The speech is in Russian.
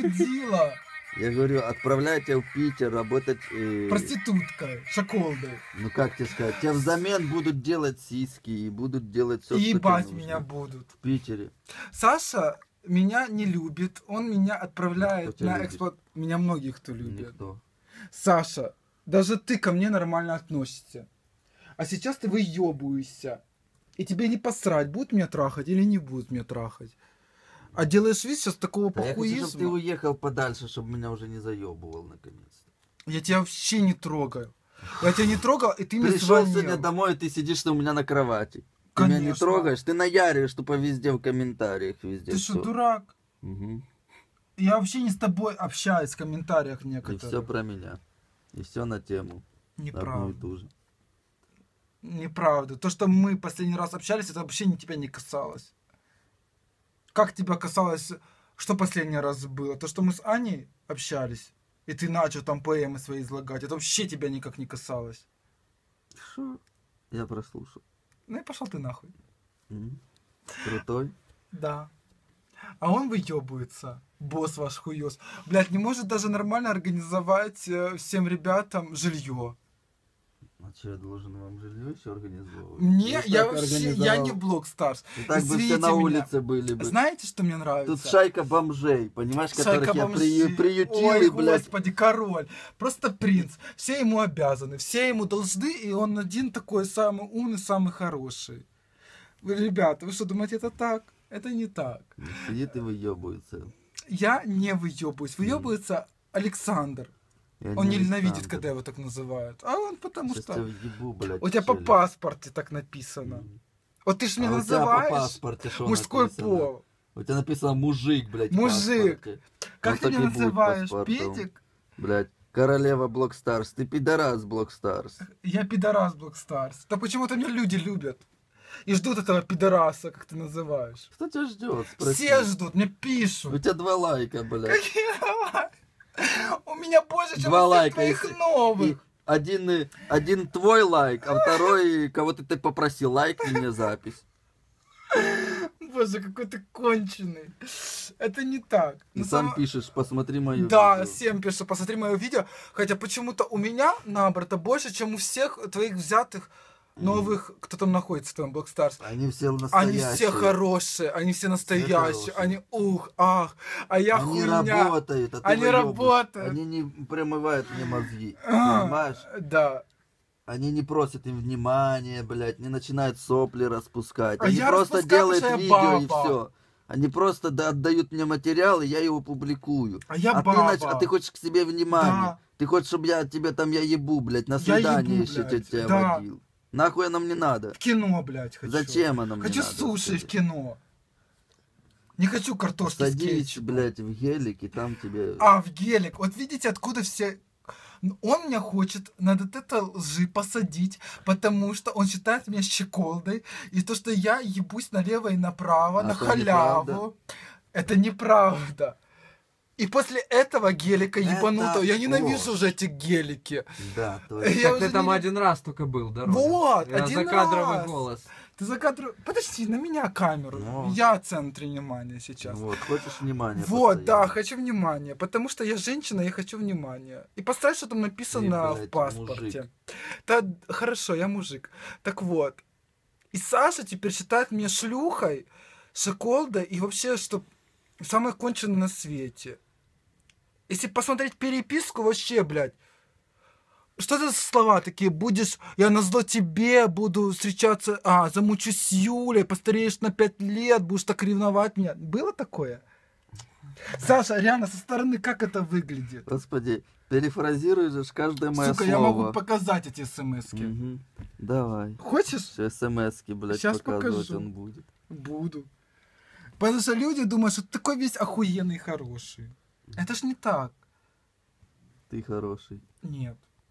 Трудила. Я говорю, отправляйте в Питер работать... Проституткой, шоколдой. Ну как тебе сказать, тебе взамен будут делать сиськи и будут делать все, И что тебе ебать нужно. меня будут. В Питере. Саша меня не любит, он меня отправляет тебя на любит? эксплуат... Меня многих кто любит. Никто. Саша, даже ты ко мне нормально относишься. А сейчас ты выебываешься. И тебе не посрать, будут меня трахать или не будут меня трахать. А делаешь вид сейчас такого Да я хочу, чтобы ты похуизма. уехал подальше, чтобы меня уже не заебывал наконец-то. Я тебя вообще не трогаю. Я тебя не трогал, и ты мне Пришел звонил. сегодня домой, и ты сидишь у меня на кровати. Ты меня не Конечно. трогаешь, ты наяриваешь тупо везде в комментариях, везде. Ты что, всё. дурак? Мгм. Я вообще не с тобой общаюсь в комментариях И некоторых. все про меня. И все на тему. Одну и Неправда. ту же. Неправда. То, что мы последний раз общались, это вообще тебя не касалось. Как тебя касалось, что последний раз было? То, что мы с Аней общались, и ты начал там поэмы свои излагать, это вообще тебя никак не касалось. Шо? Я прослушал. Ну и пошел ты нахуй. Мгм. Крутой. Да. А он выебывается. Босс ваш хуёс. Блядь, не может даже нормально организовать всем ребятам жилье. А что, я должен вам жилье еще организовывать? Мне, ж я так вообще, я организовал. не Блок Старс. И так бы все Извините на меня. улице были бы. Знаете, что мне нравится? Тут шайка бомжей, понимаешь, которых Шайка я бомжей. приютил, Ой, и, блядь. господи, король. Просто принц. Все ему обязаны, все ему должны, и он один такой самый умный, самый хороший. Вы, ребята, вы что, думаете, это так? Это не так. Сидит и выебывается. Я не выебываюсь. Выебывается Александр. Я Он не ненавидит, Александр. когда его так называют. А он потому Сейчас что... тебя въебу, блядь, У тебя по челюсть. паспорте так написано. Мгм. Вот ты ж меня А у тебя по называешь паспорте что мужской написано? пол. У тебя написано мужик, блядь, в Мужик. паспорте. Как Вот ты так меня и будет называешь? паспортом. Педик? Блядь, королева Блокстарс. Ты пидорас, Блокстарс. Я пидорас Блок Старс. Да почему-то меня люди любят. И ждут этого пидораса, как ты называешь. Кто тебя ждет? Спроси. Все ждут, мне У пишут. тебя 2 лайка, блядь. Какие лайки? У меня больше, чем 2 у всех лайка. твоих И новых. один твой лайк, а второй кого-то ты попросил, лайкни мне запись. Боже, какой ты конченый. Это не так. И На сам самом- пишешь, посмотри мое Да, видео. всем пишу, посмотри мое видео. Хотя почему-то у меня, наоборот, больше, чем у всех твоих взятых новых, кто там находится, там, Блок Старс. Они все настоящие. Они все хорошие, они все настоящие, хорошие. они ах, а я Они хуйня. работают, а ты Они выёбываешь. работают. Они не промывают мне мозги, А, понимаешь? Да. Они не просят им внимания, блядь, не начинают сопли распускать. А Они я просто распускаю, делают потому что я видео и баба. все. Они просто отдают мне материал, и я его публикую. А я ты, баба. а ты хочешь к себе внимания. Да. Ты хочешь, чтобы я ебу, блядь, на Я свидание ебу, еще блядь, тебя да. водил. Нахуй оно мне надо? В кино, блядь, хочу. Зачем оно мне Хочу надо? суши скажи? в кино. Не хочу картошки с Садись, кетчупом. блядь, в гелик, и там тебе... А, в гелик. Вот видите, откуда все... Он меня хочет на вот это лжи посадить, потому что он считает меня щеколдой, и то, что я ебусь налево и направо, А на это халяву, неправда. это неправда. И после этого гелика Это ебанутого, я ненавижу ложь. уже эти гелики. Да, то Я есть... Так уже ты там не- один раз только был, дорога. Вот, Я один закадровый раз. голос. Ты за кадром... Подожди, на меня камеру. Ну. Я в центре внимания сейчас. Вот, хочешь внимания Вот, да, постоянно. хочу внимания, потому что я женщина, я хочу внимания. И поставь, что там написано Ты, блядь, в паспорте. мужик. Да, хорошо, я мужик. Так вот. И Саша теперь считает меня шлюхой, шоколдой и вообще, что самое конченое на свете. Если посмотреть переписку, вообще, блядь, что это за слова такие? Будешь, я назло тебе буду встречаться, замучусь с Юлей, постареешь на 5 лет, будешь так ревновать меня. Было такое? Саша, реально, со стороны как это выглядит? Господи, перефразируешь же каждое мое Сука, слово. я могу показать эти смс-ки. Мгм. Давай. Хочешь? Все смс-ки, блядь, Щас показывать покажу. он будет. Буду. Потому что люди думают, что ты такой весь охуенный и хороший. Это ж не так. Ты хороший. Нет.